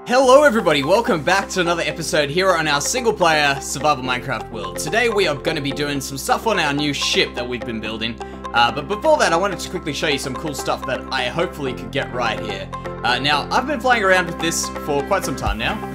Hello everybody, welcome back to another episode here on our single-player survival Minecraft world. Today we are going to be doing some stuff on our new ship that we've been building. But before that, I wanted to quickly show you some cool stuff that I hopefully could get right here. Now, I've been playing around with this for quite some time now.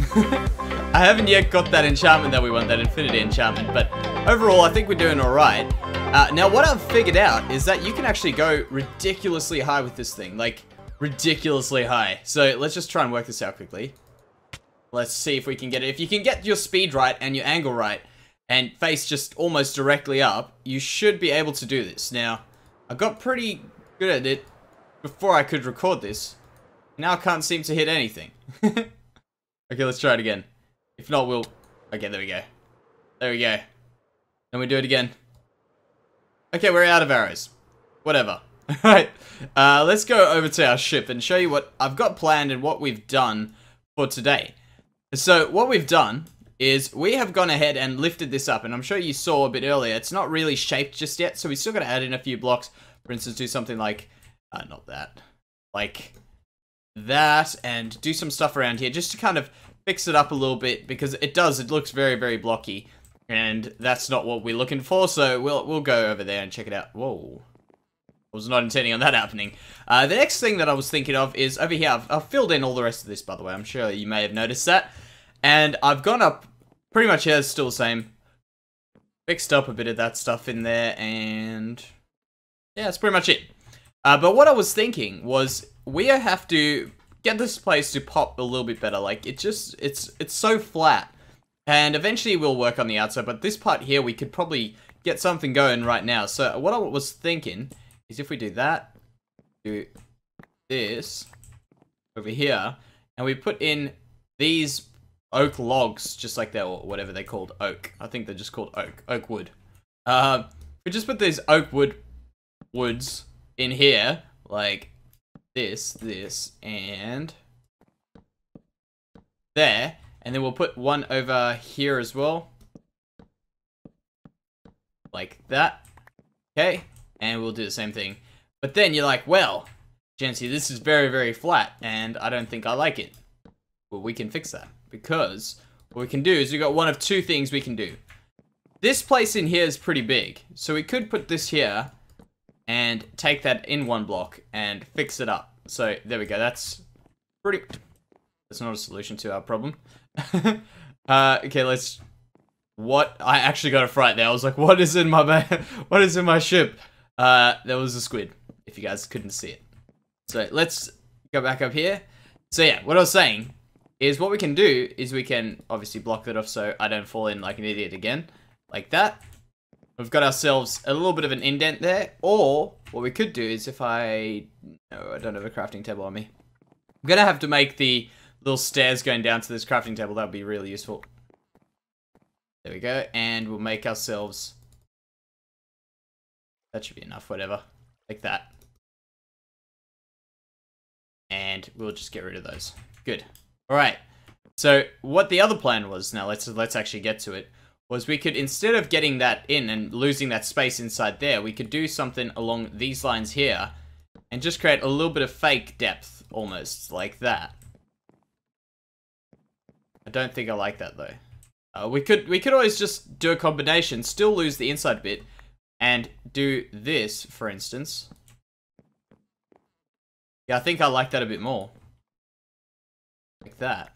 I haven't yet got that enchantment that we want, that infinity enchantment, but overall I think we're doing alright. Now, what I've figured out is that you can actually go ridiculously high with this thing, like ridiculously high. So let's just try and work this out quickly. Let's see if we can get it. If you can get your speed right and your angle right and face just almost directly up, you should be able to do this. Now, I got pretty good at it before I could record this. Now I can't seem to hit anything. Okay, let's try it again. If not, we'll... Okay, there we go. There we go. Then we do it again. Okay, we're out of arrows. Whatever. Alright, let's go over to our ship and show you what I've got planned and what we've done for today. So, what we've done is we have gone ahead and lifted this up, and I'm sure you saw a bit earlier, it's not really shaped just yet, so we still got to add in a few blocks. For instance, do something like, not that, like that, and do some stuff around here just to kind of fix it up a little bit, because it looks very, very blocky, and that's not what we're looking for, so we'll go over there and check it out. Whoa. I was not intending on that happening. The next thing that I was thinking of is over here. I've filled in all the rest of this, by the way. I'm sure you may have noticed that. And I've gone up pretty much here, it's still the same. Fixed up a bit of that stuff in there, and yeah, that's pretty much it. But what I was thinking was we have to get this place to pop a little bit better. Like, it's so flat. And eventually we'll work on the outside, but this part here, we could probably get something going right now. So what I was thinking is if we do that, do this over here, and we put in these oak logs, just like that, or whatever they're called, oak. I think they're just called oak wood. We just put these oak woods in here, like this, and there, and then we'll put one over here as well, like that. Okay. And we'll do the same thing. But then you're like, well, Jancy, this is very, very flat, and I don't think I like it. Well, we can fix that, because what we can do is we've got one of two things we can do. This place in here is pretty big, so we could put this here and take that in one block and fix it up. So there we go. That's not a solution to our problem. Okay, let's... What? I actually got a fright there. I was like, what is in my ship? There was a squid, if you guys couldn't see it. So let's go back up here. So yeah, what I was saying is what we can do is we can obviously block that off so I don't fall in like an idiot again. Like that. We've got ourselves a little bit of an indent there. Or what we could do is if I don't have a crafting table on me. I'm going to have to make the little stairs going down to this crafting table. That would be really useful. There we go. And we'll make ourselves... That should be enough, whatever. Like that. And we'll just get rid of those. Good. Alright. So, what the other plan was, now let's actually get to it, was we could, instead of getting that in and losing that space inside there, we could do something along these lines here, and just create a little bit of fake depth, almost, like that. I don't think I like that, though. We could always just do a combination, still lose the inside bit, and do this, for instance. Yeah, I think I like that a bit more. Like that.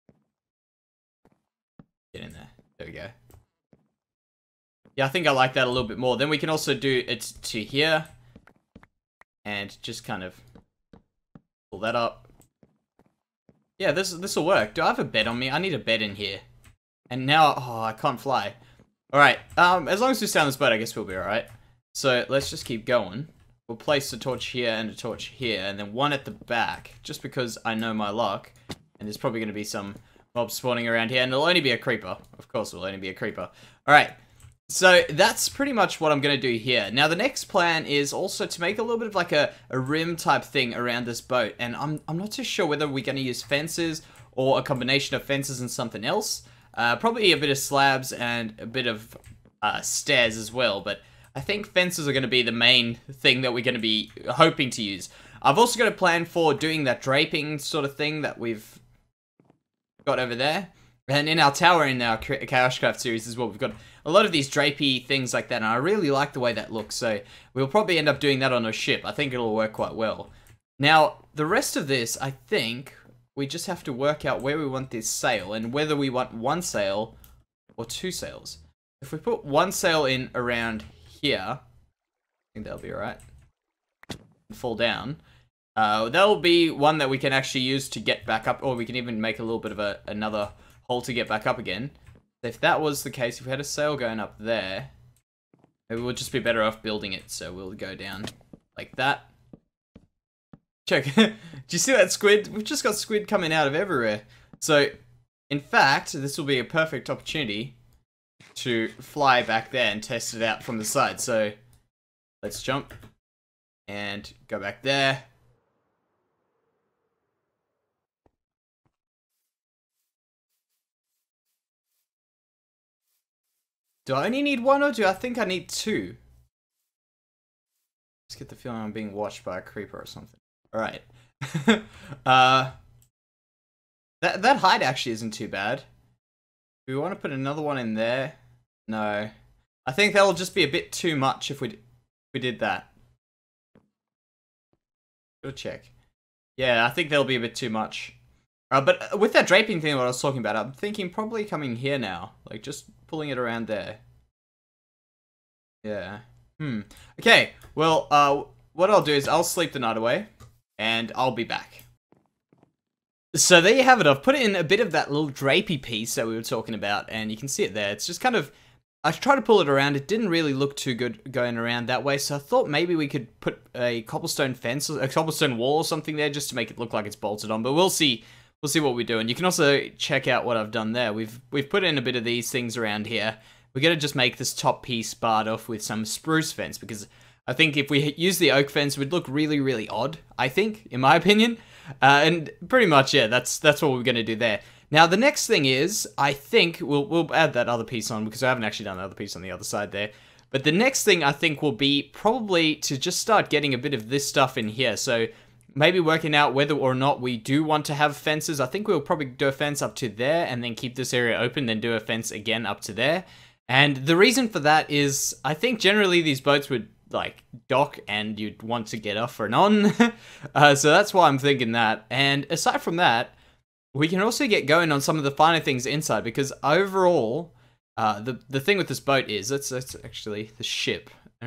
Get in there. There we go. Yeah, I think I like that a little bit more. Then we can also do it to here. And just kind of pull that up. Yeah, this will work. Do I have a bed on me? I need a bed in here. And now, oh, I can't fly. Alright, as long as we stay on this boat, I guess we'll be alright. So, let's just keep going. We'll place a torch here and a torch here, and then one at the back, just because I know my luck. And there's probably going to be some mobs spawning around here, and it'll only be a creeper. Of course, it'll only be a creeper. Alright, so that's pretty much what I'm going to do here. Now, the next plan is also to make a little bit of like a rim type thing around this boat, and I'm not too sure whether we're going to use fences, or a combination of fences and something else. Probably a bit of slabs and a bit of stairs as well, but I think fences are going to be the main thing that we're going to be hoping to use. I've also got a plan for doing that draping sort of thing that we've got over there. And in our tower in our Chaoscraft series as well, we've got a lot of these drapey things like that, and I really like the way that looks, so we'll probably end up doing that on a ship. I think it'll work quite well. Now, the rest of this, I think, we just have to work out where we want this sail, and whether we want one sail or two sails. If we put one sail in around here, I think that'll be alright. Fall down. That'll be one that we can actually use to get back up, or we can even make a little bit of another hole to get back up again. If that was the case, if we had a sail going up there, maybe we'll just be better off building it. So we'll go down like that. Check. Do you see that squid? We've just got squid coming out of everywhere. So, in fact, this will be a perfect opportunity to fly back there and test it out from the side. So, let's jump and go back there. Do I only need one, or do I think I need two? Just get the feeling I'm being watched by a creeper or something. Alright. That height actually isn't too bad. Do we want to put another one in there? No. I think that'll just be a bit too much if we did that. Go check. Yeah, I think that'll be a bit too much. But with that draping thing that I was talking about, I'm thinking probably coming here now. Like, just pulling it around there. Yeah. Okay, well, what I'll do is I'll sleep the night away, and I'll be back. So there you have it. I've put in a bit of that little drapey piece that we were talking about, and you can see it there. It's just kind of... I tried to pull it around. It didn't really look too good going around that way, so I thought maybe we could put a cobblestone fence, a cobblestone wall or something there, just to make it look like it's bolted on, but we'll see. We'll see what we do, and you can also check out what I've done there. We've put in a bit of these things around here. We're going to just make this top piece barred off with some spruce fence, because I think if we use the oak fence, it would look really, really odd, I think, in my opinion. And pretty much, yeah, that's what we're going to do there. Now, the next thing is, I think, we'll add that other piece on, because I haven't actually done the other piece on the other side there. But the next thing, I think, will be probably to just start getting a bit of this stuff in here. So... maybe working out whether or not we do want to have fences. I think we'll probably do a fence up to there and then keep this area open, then do a fence again up to there. And the reason for that is, I think generally these boats would, like, dock and you'd want to get off and on. So that's why I'm thinking that. And aside from that, we can also get going on some of the finer things inside, because overall, the thing with this boat is, that's actually the ship.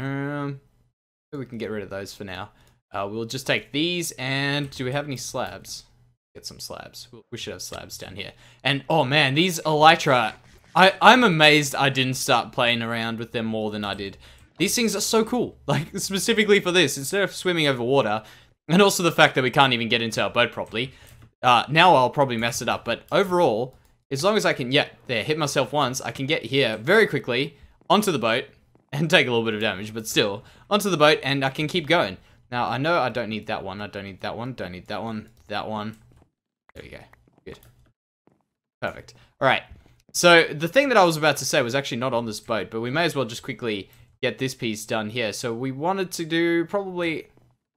We can get rid of those for now. We'll just take these, and do we have any slabs? Get some slabs. We should have slabs down here. And, oh man, these elytra, I'm amazed I didn't start playing around with them more than I did. These things are so cool, like, specifically for this, instead of swimming over water, and also the fact that we can't even get into our boat properly. Now I'll probably mess it up, but overall, as long as I can, yeah, there, hit myself once, I can get here very quickly, onto the boat, and take a little bit of damage, but still, onto the boat, and I can keep going. Now, I know I don't need that one, I don't need that one, don't need that one, that one. There we go. Good. Perfect. Alright. So, the thing that I was about to say was actually not on this boat, but we may as well just quickly get this piece done here. So, we wanted to do probably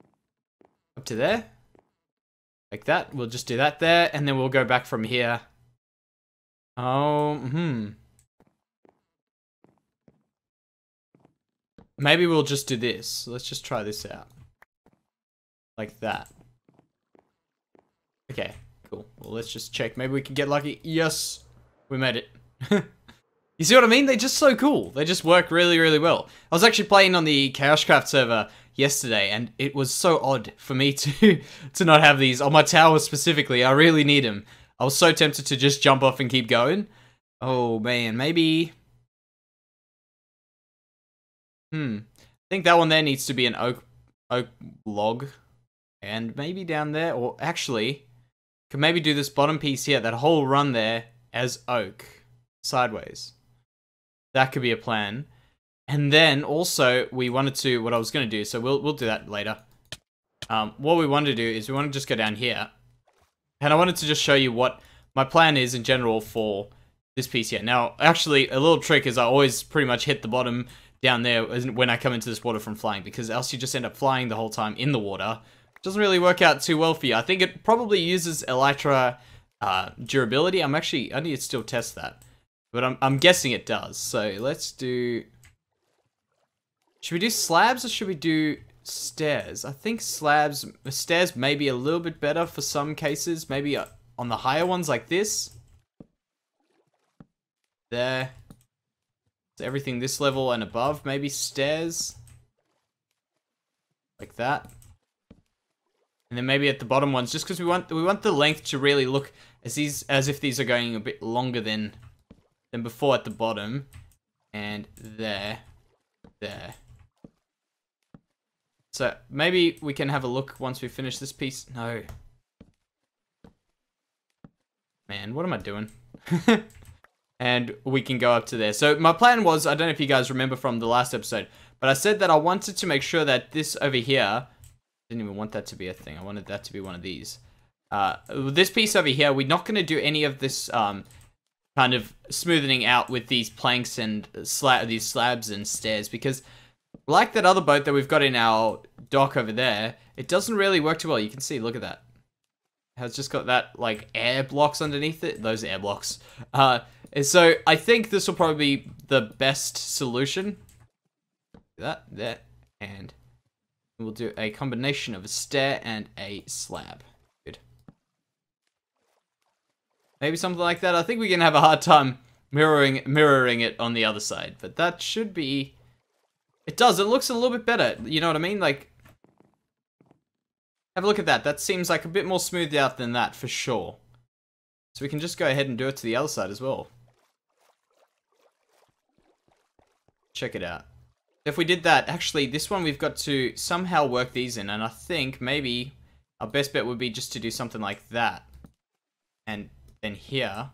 up to there. Like that. We'll just do that there, and then we'll go back from here. Maybe we'll just do this. Let's just try this out. Like that. Okay, cool. Well, let's just check. Maybe we can get lucky. Yes, we made it. You see what I mean? They're just so cool. They just work really, really well. I was actually playing on the Chaoscraft server yesterday, and it was so odd for me to not have these on my tower specifically. I really need them. I was so tempted to just jump off and keep going. Oh man, maybe. I think that one there needs to be an oak log. And maybe down there, or actually, could maybe do this bottom piece here, that whole run there, as oak. Sideways. That could be a plan. And then, also, we wanted to, what I was going to do, so we'll do that later. What we want to do is we want to just go down here. And I wanted to just show you what my plan is in general for this piece here. Now, actually, a little trick is I always pretty much hit the bottom down there when I come into this water from flying, because else you just end up flying the whole time in the water. Doesn't really work out too well for you. I think it probably uses elytra durability. I need to still test that. But I'm guessing it does. So let's do... Should we do slabs or should we do stairs? I think stairs may be a little bit better for some cases. Maybe on the higher ones like this. There. So everything this level and above. Maybe stairs. Like that. And then maybe at the bottom ones, just because we want the length to really look as if these are going a bit longer than before at the bottom. And there. So maybe we can have a look once we finish this piece. No. Man, what am I doing? And we can go up to there. So my plan was, I don't know if you guys remember from the last episode, but I said that I wanted to make sure that this over here, didn't even want that to be a thing. I wanted that to be one of these. This piece over here, we're not going to do any of this kind of smoothing out with these planks and these slabs and stairs, because like that other boat that we've got in our dock over there, it doesn't really work too well. You can see, look at that. It has just got that like air blocks underneath it. Those air blocks. And so I think this will probably be the best solution. That, and we'll do a combination of a stair and a slab. Good. Maybe something like that. I think we're gonna have a hard time mirroring it on the other side, but that should be... It does. It looks a little bit better. You know what I mean? Like, have a look at that. That seems like a bit more smoothed out than that for sure. So we can just go ahead and do it to the other side as well. Check it out. If we did that, actually, this one we've got to somehow work these in, and I think maybe our best bet would be just to do something like that. And then here.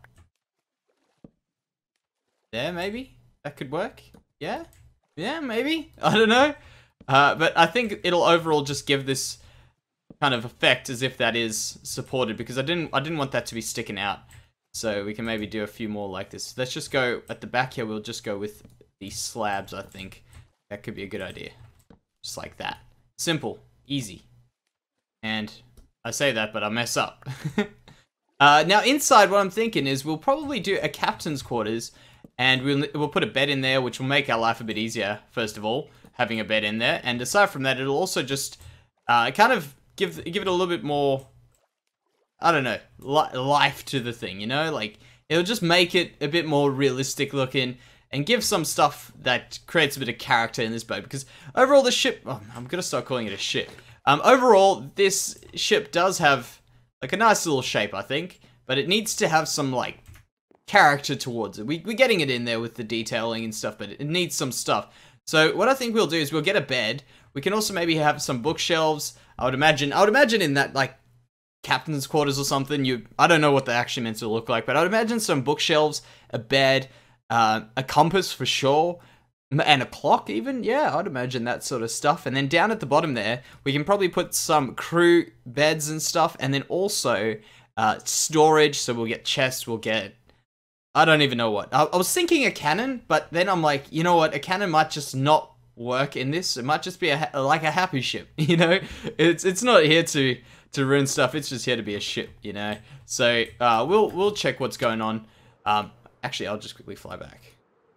There, maybe? That could work? Yeah? Yeah, maybe? I don't know. But I think it'll overall just give this kind of effect as if that is supported, because I didn't want that to be sticking out. So we can maybe do a few more like this. Let's just go at the back here. We'll just go with these slabs, I think. That could be a good idea. Just like that. Simple. Easy. And I say that, but I mess up. Now inside, what I'm thinking is we'll probably do a captain's quarters, and we'll put a bed in there, which will make our life a bit easier, first of all, having a bed in there. And aside from that, it'll also just kind of give it a little bit more, I don't know, life to the thing, you know? Like, it'll just make it a bit more realistic looking and give some stuff that creates a bit of character in this boat. Because overall, the ship... Oh, I'm going to start calling it a ship. Overall, this ship does have, like, a nice little shape, I think. But it needs to have some, like, character towards it. We're getting it in there with the detailing and stuff, but it needs some stuff. So what I think we'll do is we'll get a bed. We can also maybe have some bookshelves. I would imagine in that, like, captain's quarters or something, I don't know what the actually meant to look like, but I would imagine some bookshelves, a bed, a compass for sure, and a clock even. Yeah, I'd imagine that sort of stuff. And then down at the bottom there, we can probably put some crew beds and stuff, and then also storage. So we'll get chests, we'll get... I don't even know what. I was thinking a cannon, but then I'm like, you know what? A cannon might just not work in this. It might just be like a happy ship, you know? It's not here to ruin stuff. It's just here to be a ship, you know? So we'll check what's going on. Actually, I'll just quickly fly back.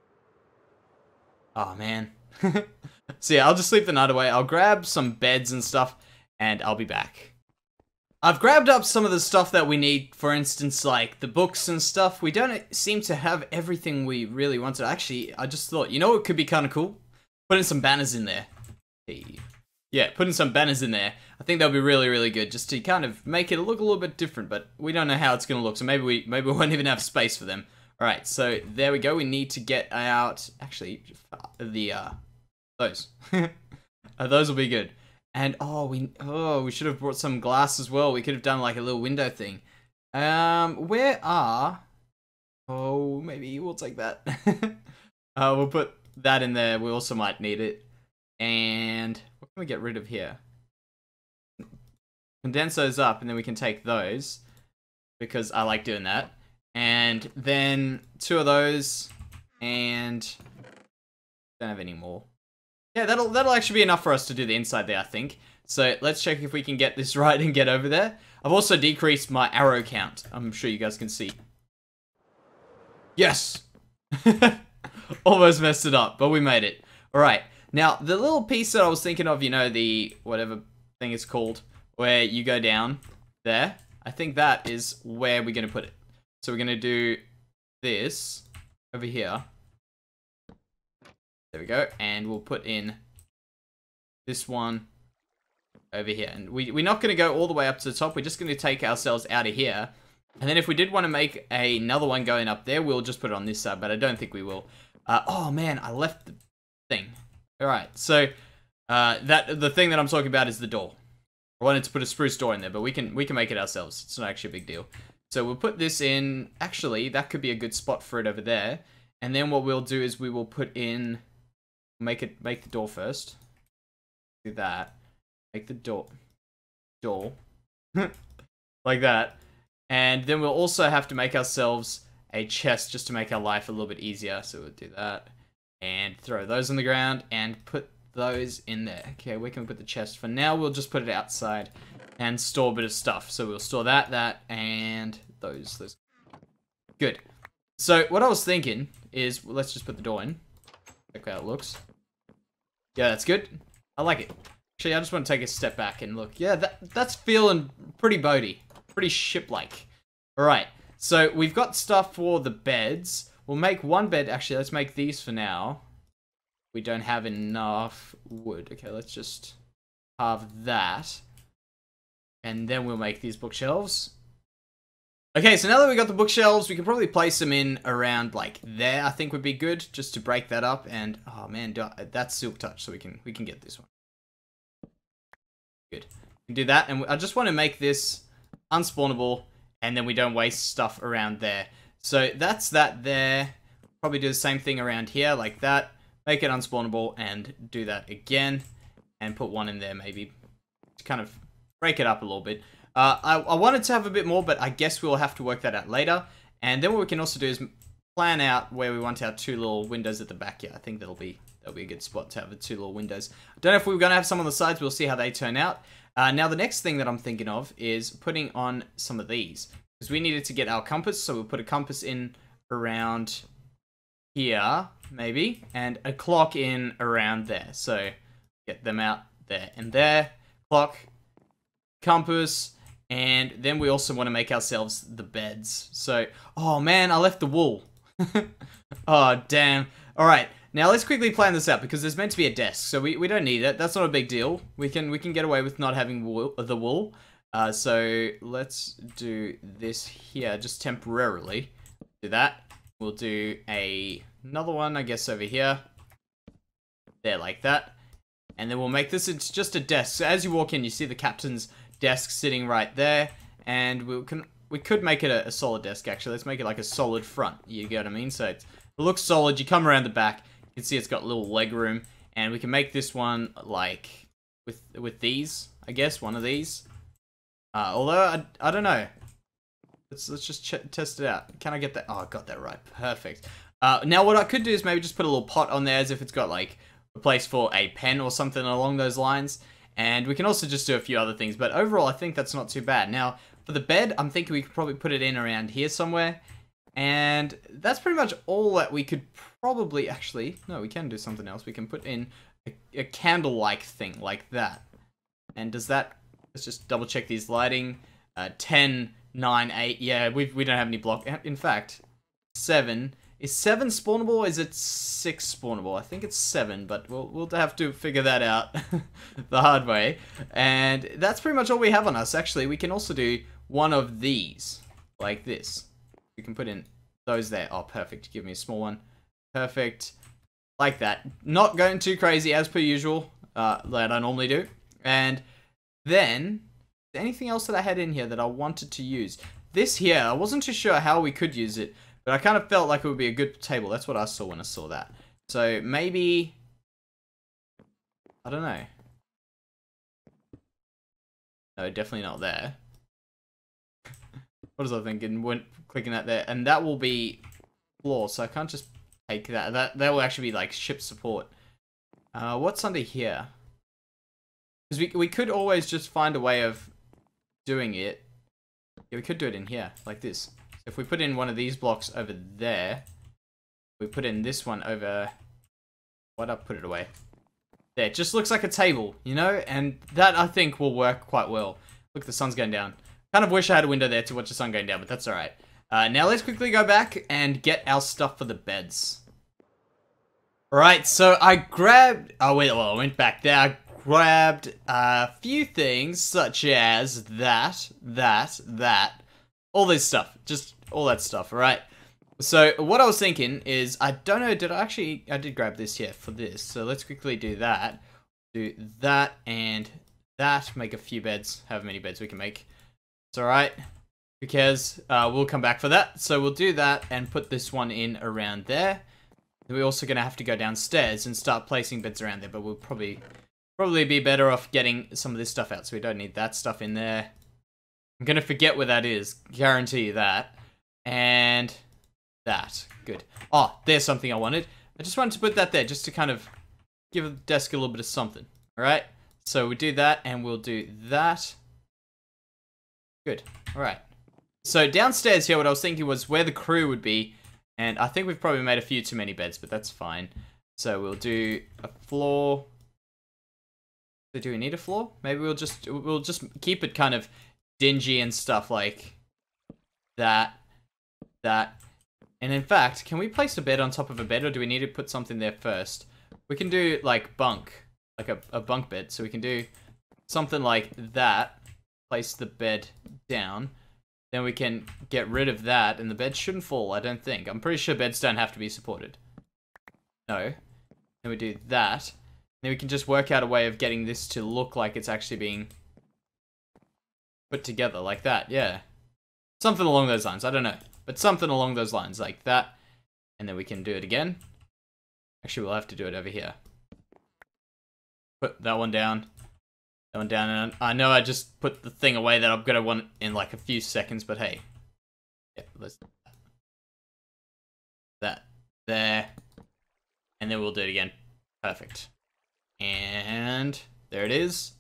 Oh man. So yeah, I'll just sleep the night away. I'll grab some beds and stuff, and I'll be back. I've grabbed up some of the stuff that we need, for instance, like the books and stuff. We don't seem to have everything we really wanted. Actually, I just thought, you know what could be kind of cool? Putting some banners in there. Hey. Yeah, putting some banners in there. I think that'll be really, really good, just to kind of make it look a little bit different, but we don't know how it's going to look, so maybe we won't even have space for them. Alright, so there we go. We need to get out, actually, those. Those will be good. And, we should have brought some glass as well. We could have done, like, a little window thing. Maybe we'll take that. We'll put that in there. We also might need it. And what can we get rid of here? Condense those up, and then we can take those, because I like doing that. And then 2 of those, and don't have any more. Yeah, that'll actually be enough for us to do the inside there, I think. So let's check if we can get this right and get over there. I've also decreased my arrow count. I'm sure you guys can see. Yes! Almost messed it up, but we made it. Alright, now the little piece that I was thinking of, you know, the whatever thing it's called, where you go down there, I think that is where we're going to put it. So we're going to do this over here. There we go, and we'll put in this one over here. And we're not going to go all the way up to the top, we're just going to take ourselves out of here. And then if we did want to make another one going up there, we'll just put it on this side, but I don't think we will. Oh man, I left the thing. Alright, so the thing that I'm talking about is the door. I wanted to put a spruce door in there, but we can make it ourselves. It's not actually a big deal. So we'll put this in. Actually, that could be a good spot for it over there. And then what we'll do is we will put in, make the door first. Do that. Make the door like that. And then we'll also have to make ourselves a chest just to make our life a little bit easier. So we'll do that and throw those on the ground and put those in there. Okay, where can we put the chest? For now, we'll just put it outside and store a bit of stuff. So we'll store that, and those. Good. So what I was thinking is, well, let's just put the door in. Check how it looks. Yeah, that's good. I like it. Actually, I just want to take a step back and look. Yeah, that's feeling pretty boaty. Pretty ship-like. Alright, so we've got stuff for the beds. We'll make one bed. Actually, let's make these for now. We don't have enough wood. Okay, let's just have that. And then we'll make these bookshelves. Okay, so now that we got the bookshelves, we can probably place them in around like there. I think would be good just to break that up. And oh man, that's Silk Touch, so we can get this one. Good. We can do that, and I just want to make this unspawnable, and then we don't waste stuff around there. So that's that there. Probably do the same thing around here, like that. Make it unspawnable, and do that again, and put one in there maybe to kind of break it up a little bit. I wanted to have a bit more, but I guess we'll have to work that out later. And then what we can also do is plan out where we want our two little windows at the back. Yeah, I think that'll be a good spot to have the two little windows. I don't know if we're going to have some on the sides. We'll see how they turn out. Now, the next thing that I'm thinking of is putting on some of these. Because we needed to get our compass, so we'll put a compass in around here, maybe. And a clock in around there. So, get them out there and there. Clock, compass, and then we also want to make ourselves the beds. So, oh man, I left the wool. Oh, damn. Alright. Now let's quickly plan this out because there's meant to be a desk, so we don't need it. That's not a big deal. We can get away with not having the wool. So let's do this here just temporarily. Do that. We'll do another one, I guess, over here. There, like that. And then we'll make this into just a desk. So as you walk in, you see the captain's desk sitting right there, and we could make it a solid desk. Actually, let's make it like a solid front. You get what I mean? So it looks solid. You come around the back. You can see it's got a little leg room, and we can make this one like with these, I guess, one of these. Although I don't know. Let's just test it out. Can I get that? Oh, I got that right. Perfect. Now what I could do is maybe just put a little pot on there as if it's got like a place for a pen or something along those lines. And we can also just do a few other things, but overall I think that's not too bad. Now for the bed, I'm thinking we could probably put it in around here somewhere. And that's pretty much all that we could probably, actually, no, we can do something else. We can put in a candle-like thing, like that. And does that, let's just double check these lighting. 10, 9, 8, yeah, we don't have any block. In fact, 7. Is 7 spawnable or is it 6 spawnable? I think it's 7, but we'll have to figure that out the hard way. And that's pretty much all we have on us. Actually, we can also do one of these, like this. We can put in those there. Oh, perfect. Give me a small one. Perfect. Like that. Not going too crazy as per usual, that I normally do. And then, anything else that I had in here that I wanted to use? This here, I wasn't too sure how we could use it, but I kind of felt like it would be a good table. That's what I saw when I saw that. So maybe, I don't know. No, definitely not there. What was I thinking? Went clicking that there, and that will be floor, so I can't just take that. That will actually be like ship support. What's under here? Because we could always just find a way of doing it Yeah, we could do it in here, like this. So if we put in one of these blocks over there, we put in this one over... Why'd I put it away? There, it just looks like a table, you know? And that, I think, will work quite well. Look, the sun's going down. Kind of wish I had a window there to watch the sun going down, but that's alright. Now let's quickly go back and get our stuff for the beds. Alright, so I grabbed... Oh, wait, well, I went back there. I grabbed a few things, such as that. All this stuff. Just all that stuff, alright? So, what I was thinking is, I don't know, I did grab this here for this. So, let's quickly do that. Do that and that. Make a few beds. However many beds we can make. It's alright. Who cares? We'll come back for that. So, we'll do that and put this one in around there. We're also going to have to go downstairs and start placing beds around there. But we'll probably be better off getting some of this stuff out. So, we don't need that stuff in there. I'm going to forget where that is. Guarantee you that. And... that. Good. Oh, there's something I wanted. I just wanted to put that there just to kind of give the desk a little bit of something. Alright? So we do that and we'll do that. Good. Alright. So downstairs here, what I was thinking was where the crew would be. And I think we've probably made a few too many beds, but that's fine. So we'll do a floor. So do we need a floor? Maybe we'll just keep it kind of dingy and stuff like that. And in fact, can we place a bed on top of a bed, or do we need to put something there first? We can do, like, bunk. Like a bunk bed. So we can do something like that. Place the bed down. Then we can get rid of that, and the bed shouldn't fall, I don't think. I'm pretty sure beds don't have to be supported. No. Then we do that. Then we can just work out a way of getting this to look like it's actually being put together, like that, yeah. Something along those lines, I don't know. But something along those lines, like that. And then we can do it again. Actually, we'll have to do it over here. Put that one down. That one down. And I know I just put the thing away that I'm going to want in like a few seconds, but hey. Yeah, let's do that. There. And then we'll do it again. Perfect. And there it is.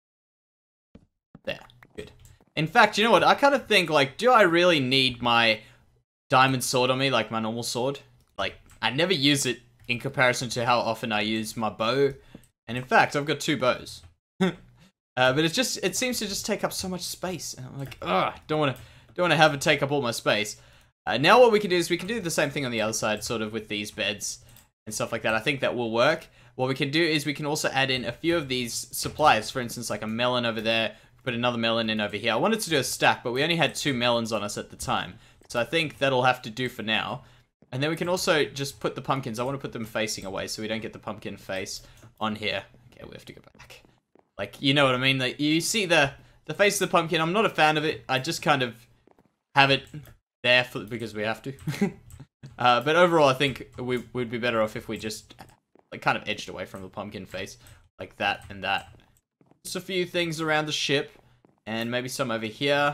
There. Good. In fact, you know what? I kind of think, like, do I really need my diamond sword on me, like my normal sword? Like, I never use it in comparison to how often I use my bow. And in fact, I've got 2 bows. But it seems to just take up so much space. And I'm like, ugh, don't want to have it take up all my space. Now what we can do is we can do the same thing on the other side, sort of with these beds and stuff like that. I think that will work. What we can do is we can also add in a few of these supplies. For instance, like a melon over there. Put another melon in over here. I wanted to do a stack, but we only had 2 melons on us at the time. So I think that'll have to do for now. And then we can also just put the pumpkins. I want to put them facing away so we don't get the pumpkin face on here. Okay, we have to go back. Like, you know what I mean? Like, you see the face of the pumpkin. I'm not a fan of it. I just kind of have it there because we have to. But overall, I think we'd be better off if we just like kind of edged away from the pumpkin face. Like that and that. Just a few things around the ship. And maybe some over here.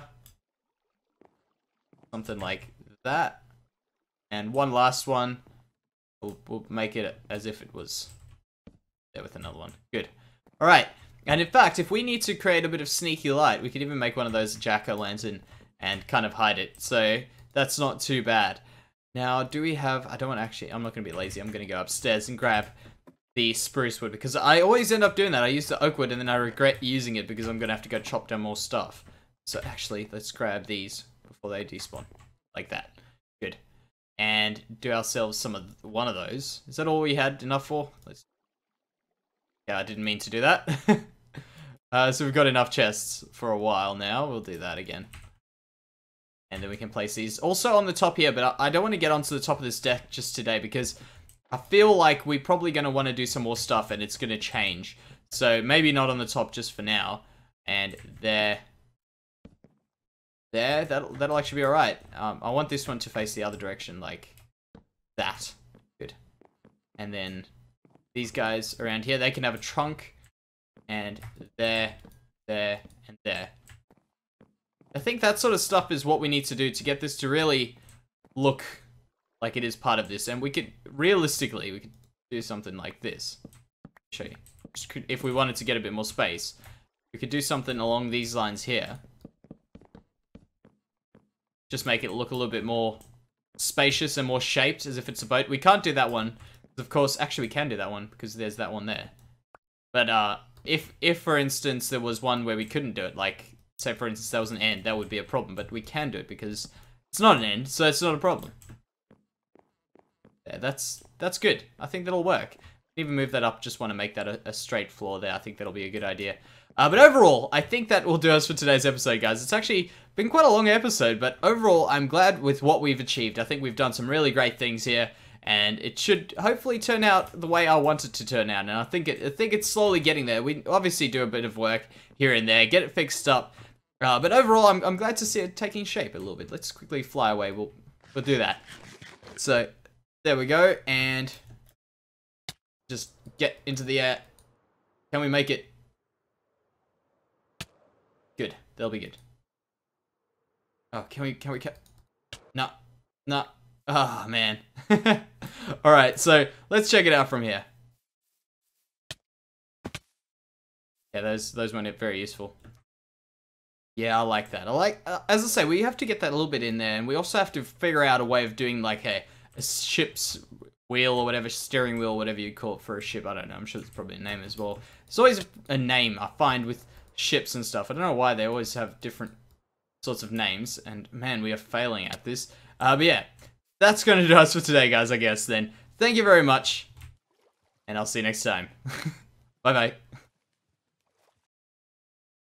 Something like that. And one last one. We'll make it as if it was there with another one. Good. Alright. And in fact, if we need to create a bit of sneaky light, we could even make one of those jack-o'-lantern and kind of hide it. So that's not too bad. Now, do we have... I'm not going to be lazy. I'm going to go upstairs and grab the spruce wood, because I always end up doing that. I use the oak wood and then I regret using it because I'm going to have to go chop down more stuff. So actually, let's grab these before they despawn. Like that. Good. And do ourselves one of those. Is that all we had enough for? Yeah, I didn't mean to do that. So we've got enough chests for a while now. We'll do that again. And then we can place these also on the top here, but I don't want to get onto the top of this deck just today because I feel like we're probably going to want to do some more stuff and it's going to change. So maybe not on the top just for now. And there, that'll actually be alright. I want this one to face the other direction, like that. Good. And then these guys around here, they can have a trunk. And there, and there. I think that sort of stuff is what we need to do to get this to really look like it is part of this. And we could, realistically, we could do something like this. Show you. If we wanted to get a bit more space, we could do something along these lines here. just make it look a little bit more spacious and more shaped as if it's a boat. We can't do that one. Of course, actually we can do that one because there's that one there. But if for instance there was one where we couldn't do it, like say for instance there was an end, that would be a problem. But we can do it because it's not an end, so it's not a problem. Yeah, that's good. I think that'll work. Even move that up, just want to make that a straight floor there. I think that'll be a good idea. But overall, I think that will do us for today's episode, guys. It's actually been quite a long episode, but overall, I'm glad with what we've achieved. I think we've done some really great things here, and it should hopefully turn out the way I want it to turn out. And I think it's slowly getting there. We obviously do a bit of work here and there, get it fixed up. But overall, I'm glad to see it taking shape a little bit. Let's quickly fly away. We'll do that. So there we go, and just get into the air. Can we make it? Good. They'll be good. Oh, can we? No. No. Oh, man. Alright, so let's check it out from here. Yeah, those weren't very useful. Yeah, I like that. As I say, we have to get that a little bit in there, and we also have to figure out a way of doing like a ship's wheel or whatever, steering wheel, whatever you call it for a ship. I don't know. I'm sure there's probably a name as well. It's always a name I find with ships and stuff. I don't know why they always have different sorts of names, and man, we are failing at this. But yeah, that's going to do us for today, guys, I guess then. Thank you very much, and I'll see you next time. Bye-bye.